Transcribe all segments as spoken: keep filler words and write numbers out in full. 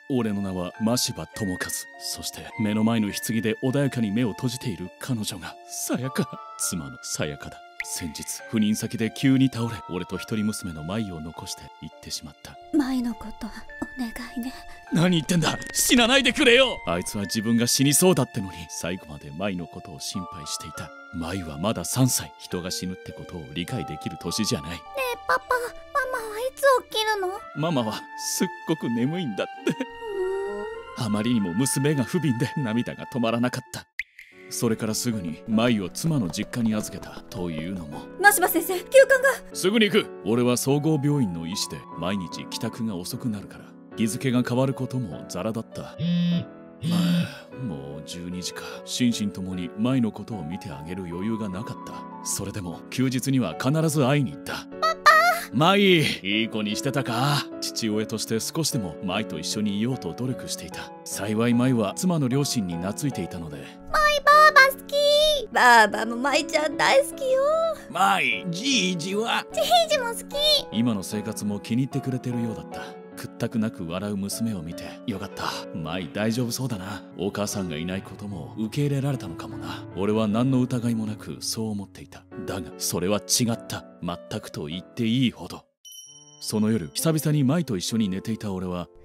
俺の名は真柴智和。そして目の前の棺で穏やかに目を閉じている彼女がさやか。妻のさやかだ。先日赴任先で急に倒れ、俺と一人娘の舞を残して行ってしまった。 舞のことお願いね。 何言ってんだ、死なないでくれよ。あいつは自分が死にそうだってのに最後まで舞のことを心配していた。舞はまださんさい。人が死ぬってことを理解できる年じゃない。ねえパパ、ママはいつ起きるの？ ママはすっごく眠いんだって。あまりにも娘が不憫で涙が止まらなかった。それからすぐに舞を妻の実家に預けた。というのも、 真柴先生、急患が。 すぐに行く。俺は総合病院の医師で毎日帰宅が遅くなるから日付が変わることもザラだった。はあ、もうじゅうにじか。心身ともに舞のことを見てあげる余裕がなかった。それでも休日には必ず会いに行った。 パパ、 舞、いい子にしてたか。父親として少しでも舞と一緒にいようと努力していた。幸い舞は妻の両親に懐いていたので。 舞ばあば好き。ばあばも舞ちゃん大好きよ。 舞、じいじは？ じいじも好き。 今の生活も気に入ってくれてるようだった。屈託なく笑う娘を見てよかった。舞大丈夫そうだな。お母さんがいないことも受け入れられたのかもな。俺は何の疑いもなくそう思っていた。だがそれは違った。全くと言っていいほど。その夜久々に舞と一緒に寝ていた俺は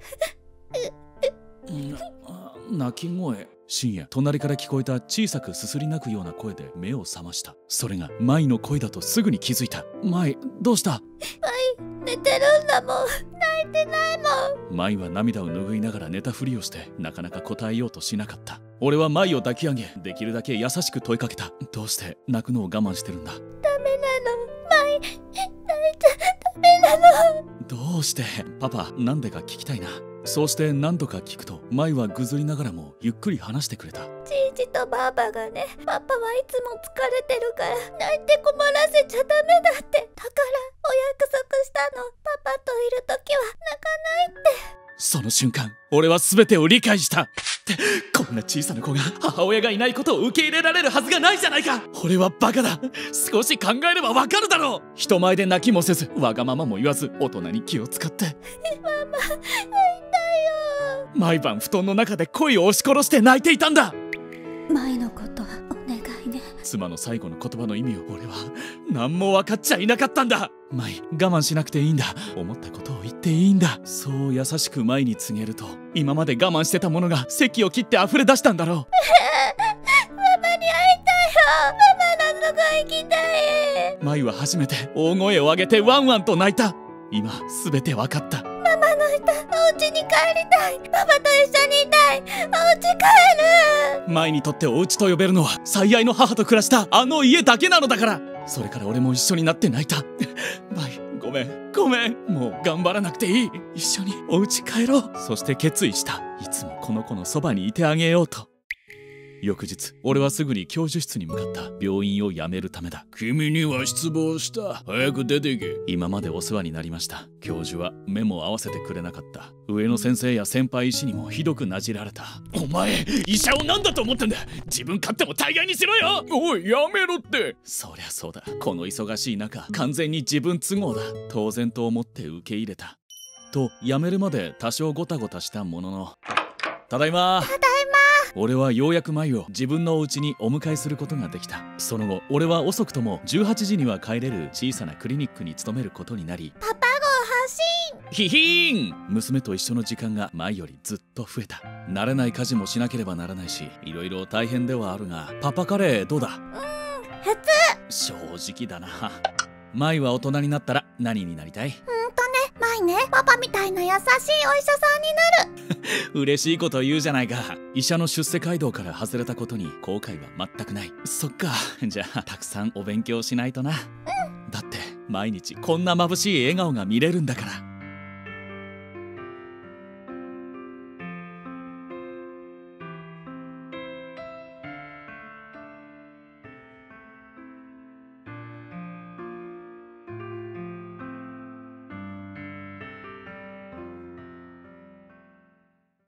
泣き声。深夜隣から聞こえた小さくすすり泣くような声で目を覚ました。それが舞の声だとすぐに気づいた。舞、どうした？ 舞、寝てるんだもん。泣いてないもん。 舞は涙を拭いながら寝たふりをしてなかなか答えようとしなかった。俺は舞を抱き上げできるだけ優しく問いかけた。どうして泣くのを我慢してるんだ？ ダメなの。舞、泣いちゃダメなの。 どうして？パパ、なんでか聞きたいな。そうして何度か聞くと舞はぐずりながらもゆっくり話してくれた。 じいじとばあばがね、パパはいつも疲れてるから泣いて困らせちゃダメだって。だからお約束したの。パパといるときは泣かないって。 その瞬間俺は全てを理解した。ってこんな小さな子が母親がいないことを受け入れられるはずがないじゃないか。俺はバカだ。少し考えればわかるだろう。人前で泣きもせずわがままも言わず大人に気を使ってママ、泣いたよ。 毎晩布団の中で声を押し殺して泣いていたんだ。 舞のことお願いね。 妻の最後の言葉の意味を俺は何も分かっちゃいなかったんだ。舞、我慢しなくていいんだ。思ったことを言っていいんだ。そう優しく舞に告げると今まで我慢してたものが咳を切って溢れ出したんだろう。 ママに会いたいよ。ママのとこ行きたい。 舞は初めて大声を上げてワンワンと泣いた。今すべて分かった。 ママのいたお家に帰りたい。パパと一緒にいたい。お家帰る。 舞にとってお家と呼べるのは最愛の母と暮らしたあの家だけなのだから。それから俺も一緒になって泣いた。舞、ごめんごめん。もう頑張らなくていい。一緒にお家帰ろう。そして決意した。いつもこの子のそばにいてあげようと。翌日俺はすぐに教授室に向かった。病院を辞めるためだ。君には失望した。早く出てけ。今までお世話になりました。教授は目も合わせてくれなかった。上の先生や先輩医師にもひどくなじられた。お前医者を何だと思ってんだ。自分勝手も大概にしろよ。おいやめろって。そりゃそうだ。この忙しい中完全に自分都合だ。当然と思って受け入れた。と辞めるまで多少ゴタゴタしたものの、ただいま。 ただいま。 俺はようやく舞を自分のお家にお迎えすることができた。その後俺は遅くともじゅうはちじには帰れる小さなクリニックに勤めることになり、 パパ号発ヒ進。 ヒーン。娘と一緒の時間が前よりずっと増えた。慣れない家事もしなければならないしいろいろ大変ではあるが、パパカレーどうだ？ うん、普通。 正直だな。舞は大人になったら何になりたい？ うんとね、舞ね、パパみたいな優しいお医者さんになる。 嬉しいこと言うじゃないか。医者の出世街道から外れたことに後悔は全くない。そっか、じゃあたくさんお勉強しないとな。うん、だって毎日こんな眩しい笑顔が見れるんだから。